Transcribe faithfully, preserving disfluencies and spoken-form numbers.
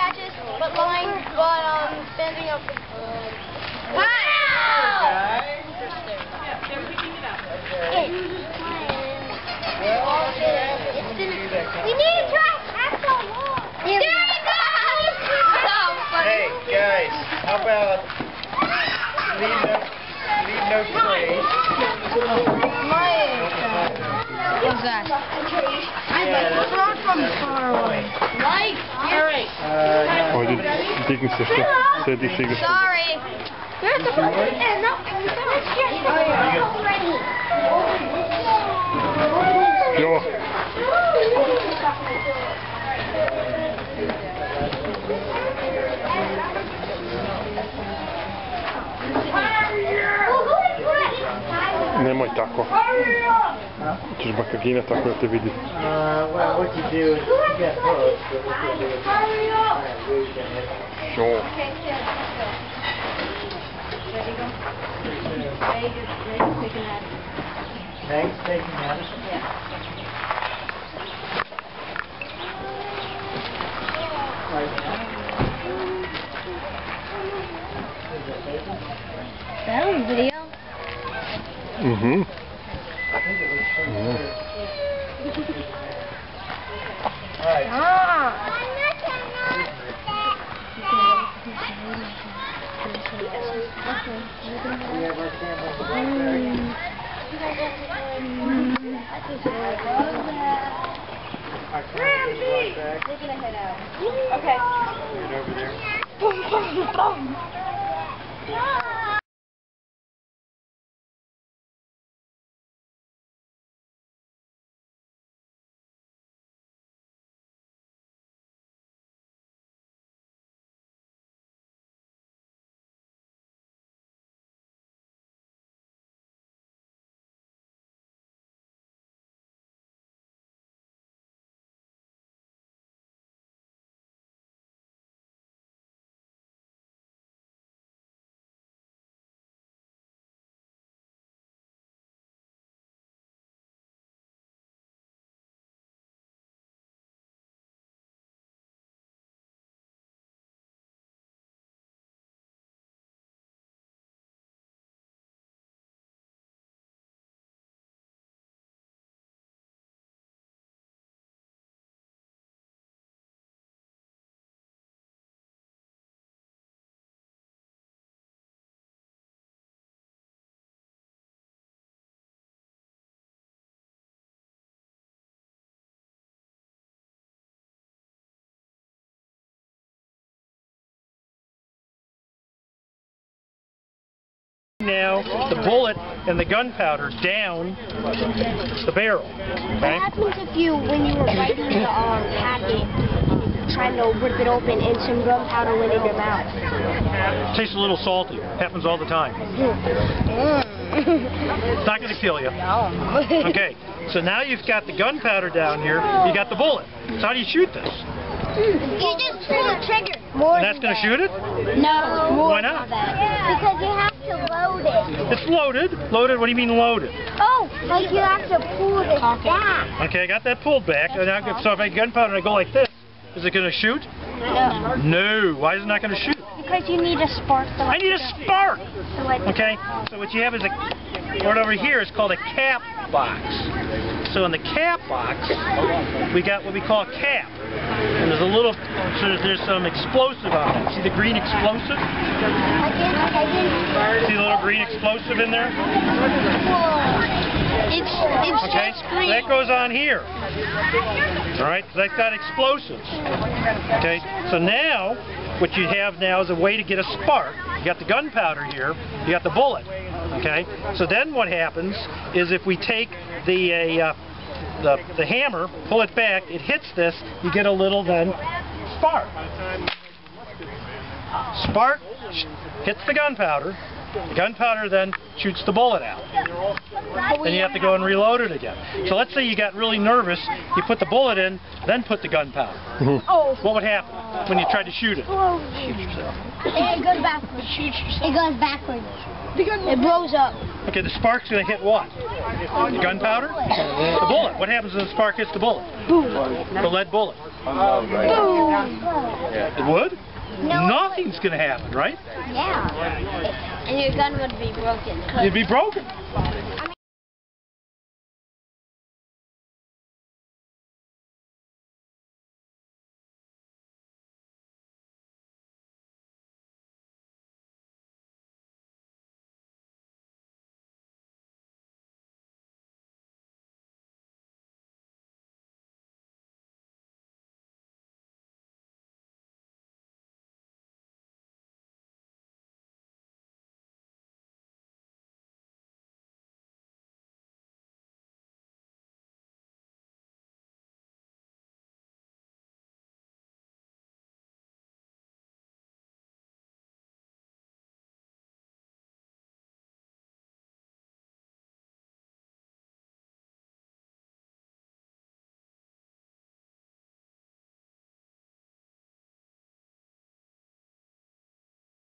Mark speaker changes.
Speaker 1: matches, but going, but um, standing up. Hi. We need to try Axel more. There you go.
Speaker 2: Hey guys, how about leave no, leave no trace?
Speaker 1: What's that?
Speaker 2: Yeah,
Speaker 1: It's not from far away. Like, Gary.
Speaker 3: Ajde, digni se što, sedi se igraš.
Speaker 1: Sorry. There's a and no,
Speaker 3: Jo. Nemoj tako. Ćeš bakagina tako da te vidi.
Speaker 2: Uh, well, what you do is you get hooked, but what you do is you can hit.
Speaker 3: Jo.
Speaker 2: Meg's taking medicine? Right now?
Speaker 1: That was video.
Speaker 3: Mhm.
Speaker 2: Alright.
Speaker 1: Ah.
Speaker 2: We have our camera blackberry. Our camera blackberry.
Speaker 1: They're gonna head out. Okay.
Speaker 2: Right over there.
Speaker 1: Boom, boom, boom.
Speaker 4: Now the bullet and the gunpowder down the barrel.
Speaker 1: What
Speaker 4: Okay?
Speaker 1: happens if you, when you were writing the um, packet, trying to rip it open and some gunpowder went in your mouth?
Speaker 4: Tastes a little salty. Happens all the time. It's not going to kill you. Okay, so now you've got the gunpowder down here. You got the bullet. So how do you shoot this?
Speaker 1: You just pull the trigger. More
Speaker 4: And that's going to shoot it?
Speaker 1: No. More
Speaker 4: Why not?
Speaker 1: Because you have to load it.
Speaker 4: It's loaded. Loaded? What do you mean loaded?
Speaker 1: Oh, like you have to pull this back.
Speaker 4: Okay, I got that pulled back. And now, so if I gunpowder and I go like this, is it going to shoot?
Speaker 1: No.
Speaker 4: No. Why is it not going to shoot?
Speaker 1: Because you need a spark. To
Speaker 4: I need a spark.
Speaker 1: So like
Speaker 4: Okay, so what you have is a, right over here is called a cap box. So in the cap box, we got what we call a cap. And there's a little, so there's some explosive on it. See the green explosive?
Speaker 1: I didn't, I didn't.
Speaker 4: See the little green explosive in there?
Speaker 1: It's, it's
Speaker 4: Okay,
Speaker 1: just
Speaker 4: so
Speaker 1: green.
Speaker 4: that goes on here. Alright, so that's got explosives. Okay, so now, what you have now is a way to get a spark. You got the gunpowder here, you got the bullet. Okay, so then what happens is if we take the, uh, the, the hammer, pull it back, it hits this, you get a little then spark. Spark hits the gunpowder, the gunpowder then shoots the bullet out. Then you have to go and reload it again. So let's say you got really nervous, you put the bullet in, then put the gunpowder.
Speaker 1: Oh.
Speaker 4: What would happen when you tried to shoot it?
Speaker 1: Shoot yourself. It goes backwards. Shoot yourself. It goes backwards. It blows up.
Speaker 4: Okay, the spark's going to hit what? The gunpowder? The bullet. What happens when the spark hits the bullet?
Speaker 1: Boom.
Speaker 4: The lead bullet.
Speaker 2: unload right
Speaker 1: Boom.
Speaker 2: Yeah.
Speaker 4: It would?
Speaker 1: No.
Speaker 4: Nothing's going to happen, right?
Speaker 1: Yeah. And your gun would be broken.
Speaker 4: It'd be broken.